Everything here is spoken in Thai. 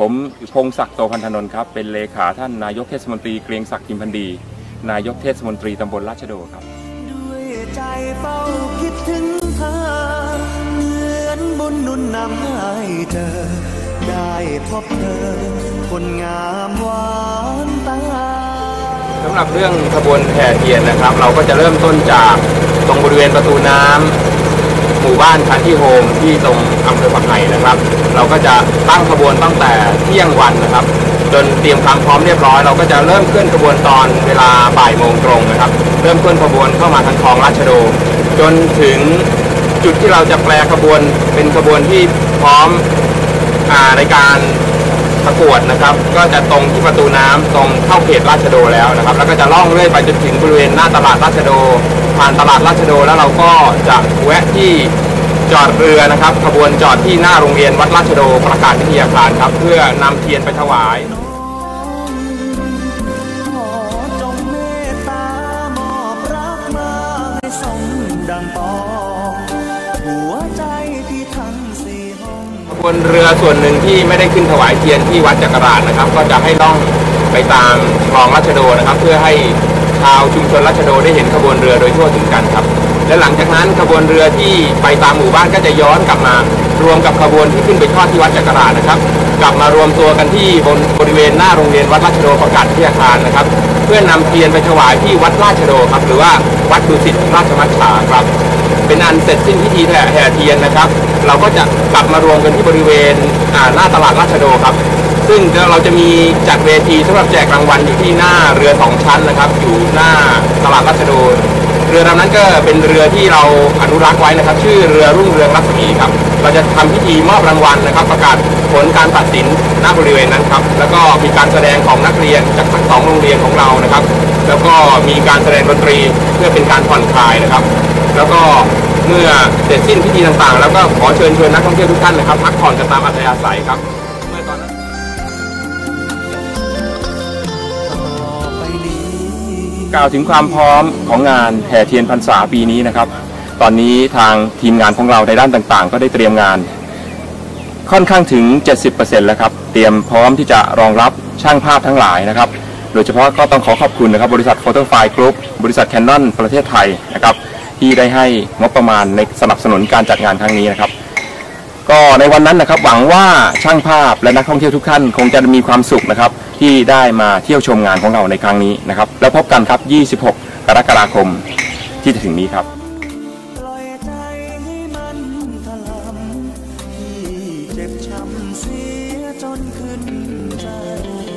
ผมพงศักดิ์โตพันธนนท์ครับเป็นเลขาท่านนายกเทศมนตรีเกรียงศักดิ์กิมพันดีนายกเทศมนตรีตำบลราชโดครับด้วยใจเฝ้าคิดถึงเธอเหมือนบุญนุนนำให้เธอได้พบเธอคนงามหวานตาสำหรับเรื่องขบวนแห่เทียนนะครับเราก็จะเริ่มต้นจากตรงบริเวณประตูน้ำหมู่บ้านคันที่โฮมที่ตรงอำเภอปากไห่นะครับเราก็จะตั้งขบวนตั้งแต่เที่ยงวันนะครับจนเตรียมความพร้อมเรียบร้อยเราก็จะเริ่มเคลื่อนขบวนตอนเวลาบ่ายโมงตรงนะครับเริ่มเคลื่อนขบวนเข้ามาทางคลองราชโดจนถึงจุดที่เราจะแปลขบวนเป็นขบวนที่พร้อมในการประกวดนะครับก็จะตรงที่ประตูน้ำตรงเข้าเขตราชโดแล้วนะครับแล้วก็จะล่องเรื่อยไปจนถึงบริเวณหน้าตลาดราชโดผ่านตลาดราชโดแล้วเราก็จะแวะที่จอดเรือนะครับขบวนจอดที่หน้าโรงเรียนวัดราชโดประกาศวิทยาคารครับเพื่อนำเทียนไปถวายจงเมตตามอบรักมาให้สมดังปองหัวใจที่ทั้งสี่ห้องขบวนเรือส่วนหนึ่งที่ไม่ได้ขึ้นถวายเทียนที่วัดจักราชนะครับก็จะให้ล่องไปตามคลองราชโดนะครับเพื่อให้ชาวชุมชนราชโดได้เห็นขบวนเรือโดยทั่วถึงกันครับและหลังจากนั้นขบวนเรือที่ไปตามหมู่บ้านก็จะย้อนกลับมารวมกับขบวนที่ขึ้นไปทอดที่วัดจักราชนะครับกลับมารวมตัวกันที่บริเวณหน้าโรงเรียนวัดราชโดประกาศวิทยาคารนะครับเพื่อนำเทียนไปถวายที่วัดราชโดครับหรือว่าวัดดุสิตราชมัชฌาครับเป็นอันเสร็จสิ้นพิธีแห่เทียนนะครับเราก็จะกลับมารวมกันที่บริเวณหน้าตลาดราชโดครับซึ่งเราจะมีจัดเวทีสำหรับแจกรางวัลอยู่ที่หน้าเรือ2ชั้นนะครับอยู่หน้าตลาดราชโดเรือลำนั้นก็เป็นเรือที่เราอนุรักษ์ไว้นะครับชื่อเรือรุ่งเรืองรัศมีครับเราจะทำพิธีมอบรางวัลนะครับประกาศผลการตัดสินหน้าบริเวณนั้นครับแล้วก็มีการแสดงของนักเรียนจากทั้ง2โรงเรียนของเรานะครับแล้วก็มีการแสดงดนตรีเพื่อเป็นการผ่อนคลายนะครับแล้วก็เมื่อเสร็จสิ้นพิธีต่างๆแล้วก็ขอเชิญนักท่องเที่ยวทุกท่านนะครับพักผ่อนกันตามอัธยาศัยครับเมื่อตอนนั้นกล่าวถึงความพร้อมของงานแห่เทียนพรรษาปีนี้นะครับตอนนี้ทางทีมงานของเราในด้านต่างๆก็ได้เตรียมงานค่อนข้างถึง 70% แล้วครับเตรียมพร้อมที่จะรองรับช่างภาพทั้งหลายนะครับโดยเฉพาะก็ต้องขอบคุณนะครับบริษัท Photofy Group บริษัท Canon ประเทศไทยนะครับที่ได้ให้งบประมาณในสนับสนุนการจัดงานครั้งนี้นะครับก็ในวันนั้นนะครับหวังว่าช่างภาพและนักท่องเที่ยวทุกท่านคงจะมีความสุขนะครับที่ได้มาเที่ยวชมงานของเราในครั้งนี้นะครับแล้วพบกันครับ 26 กรกฎาคมที่จะถึงนี้ครับปล่อยใจให้มันถลำที่เจ็บช้ำเสียจนขึ้นใจ